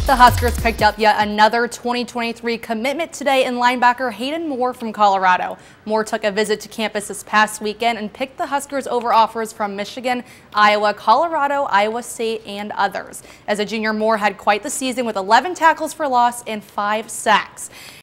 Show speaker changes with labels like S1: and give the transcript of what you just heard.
S1: The Huskers picked up yet another 2023 commitment today in linebacker Hayden Moore from Colorado. Moore took a visit to campus this past weekend and picked the Huskers over offers from Michigan, Iowa, Colorado, Iowa State, and others. As a junior, Moore had quite the season with 11 tackles for loss and 5 sacks.